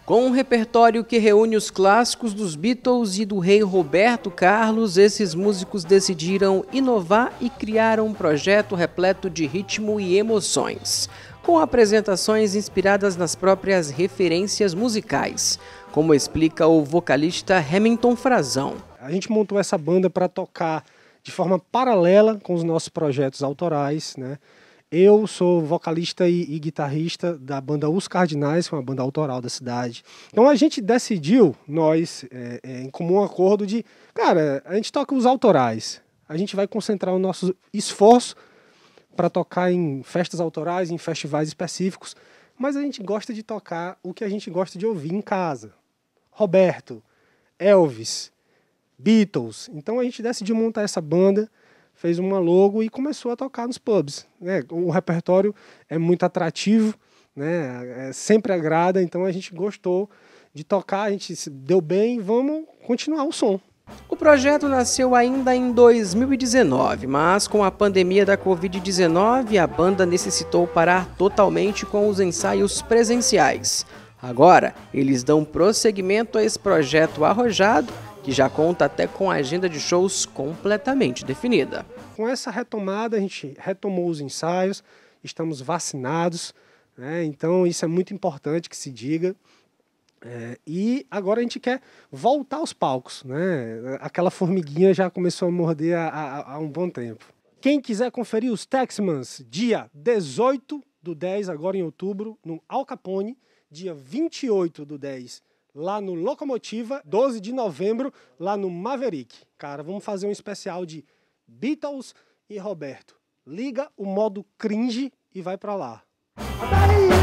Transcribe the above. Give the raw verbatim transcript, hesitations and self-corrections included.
Com um repertório que reúne os clássicos dos Beatles e do rei Roberto Carlos, esses músicos decidiram inovar e criar um projeto repleto de ritmo e emoções, com apresentações inspiradas nas próprias referências musicais, como explica o vocalista Hamilton Frazão. A gente montou essa banda para tocar de forma paralela com os nossos projetos autorais, né? Eu sou vocalista e, e guitarrista da banda Os Cardinais, que é uma banda autoral da cidade. Então a gente decidiu, nós, é, é, em comum acordo, de, cara, a gente toca os autorais. A gente vai concentrar o nosso esforço para tocar em festas autorais, em festivais específicos, mas a gente gosta de tocar o que a gente gosta de ouvir em casa. Roberto, Elvis, Beatles. Então a gente decidiu montar essa banda, fez uma logo e começou a tocar nos pubs, né? O repertório é muito atrativo, né? É, sempre agrada, então a gente gostou de tocar, a gente se deu bem, vamos continuar o som. O projeto nasceu ainda em dois mil e dezenove, mas com a pandemia da covid dezenove, a banda necessitou parar totalmente com os ensaios presenciais. Agora, eles dão prosseguimento a esse projeto arrojado, que já conta até com a agenda de shows completamente definida. Com essa retomada, a gente retomou os ensaios, estamos vacinados, né? Então isso é muito importante que se diga. É, e agora a gente quer voltar aos palcos, né? Aquela formiguinha já começou a morder há, há, há um bom tempo. Quem quiser conferir os Texmans, dia dezoito do dez, agora em outubro, no Al Capone, dia vinte e oito do dez, lá no Locomotiva, doze de novembro, lá no Maverick. Cara, vamos fazer um especial de Beatles e Roberto. Liga o modo cringe e vai pra lá.